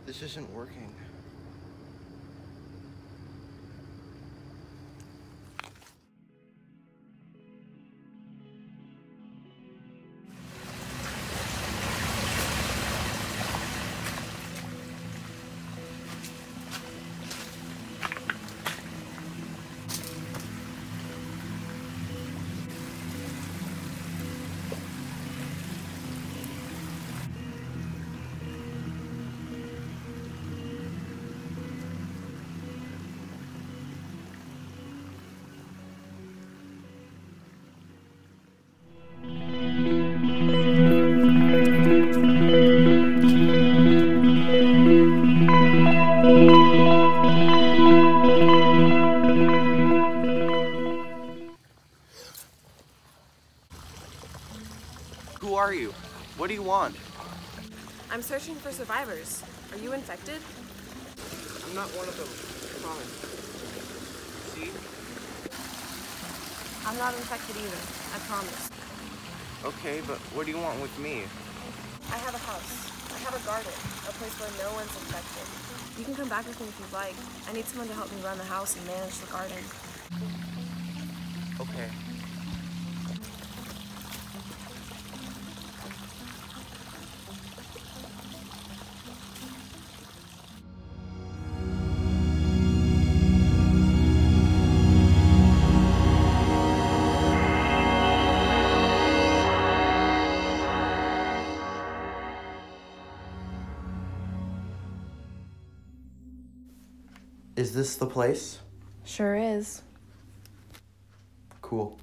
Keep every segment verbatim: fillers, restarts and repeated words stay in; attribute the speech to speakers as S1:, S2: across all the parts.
S1: This isn't working.
S2: Who are you? What do you want?
S3: I'm searching for survivors. Are you infected?
S2: I'm not one of them. I promise. See?
S3: I'm not infected either. I promise.
S2: Okay, but what do you want with me?
S3: I have a house. I have a garden. A place where no one's infected. You can come back with me if you'd like. I need someone to help me run the house and manage the garden.
S2: Okay.
S1: Is this the place?
S3: Sure is.
S1: Cool.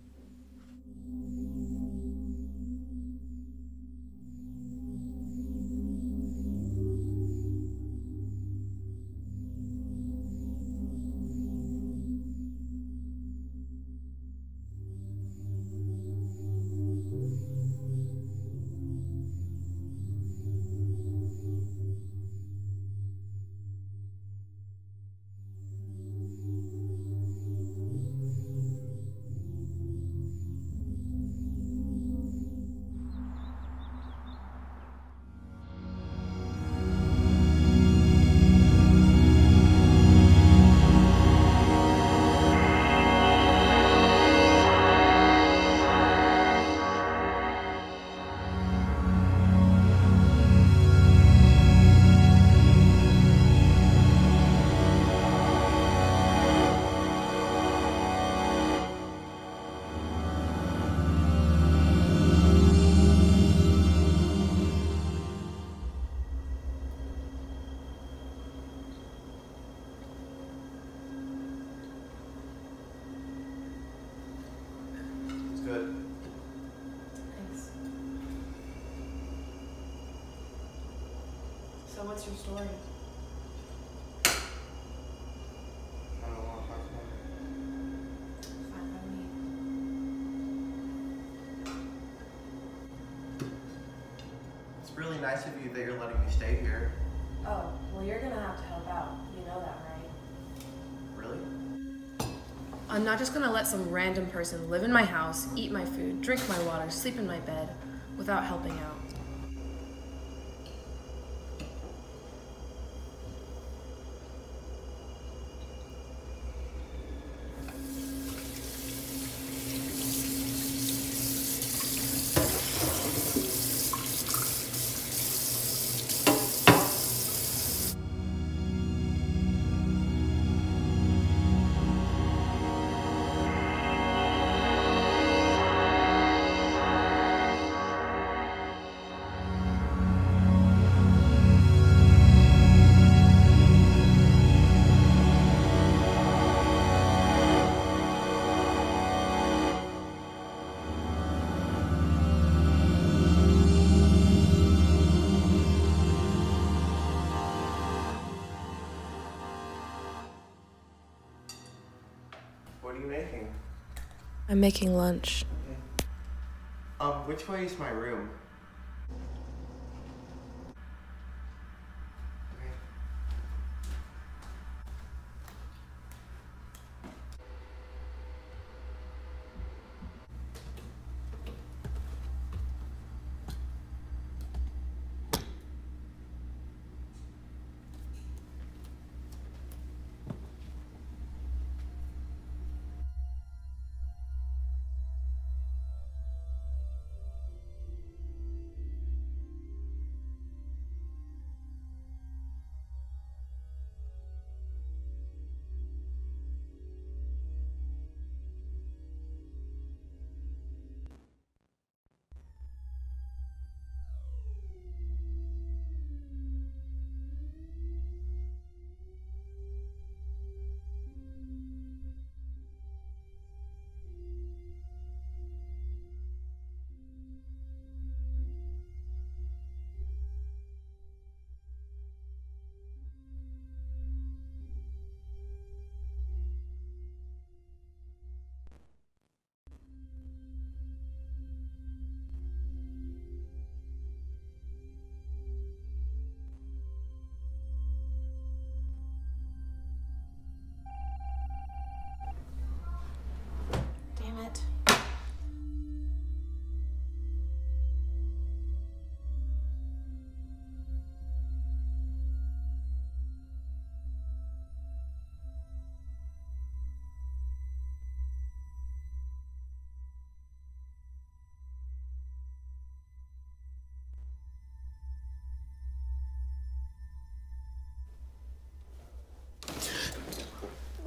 S1: Good.
S3: Thanks. So what's your story?
S1: I don't want to talk about it.
S3: Fine by me.
S1: It's really nice of you that you're letting me stay here.
S3: Oh, well you're gonna have to help out. You know that, right?
S1: Really?
S3: I'm not just gonna let some random person live in my house, eat my food, drink my water, sleep in my bed, without helping out.
S1: What are you making?
S3: I'm making lunch.
S1: Okay. Um, which way is my room? Okay.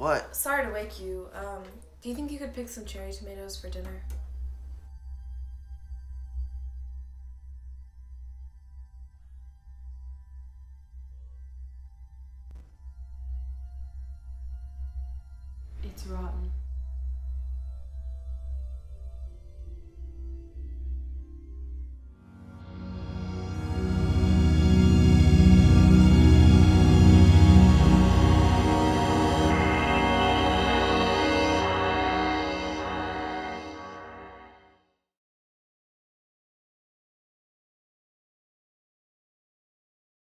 S2: What?
S3: Sorry to wake you. Um, do you think you could pick some cherry tomatoes for dinner? It's rotten.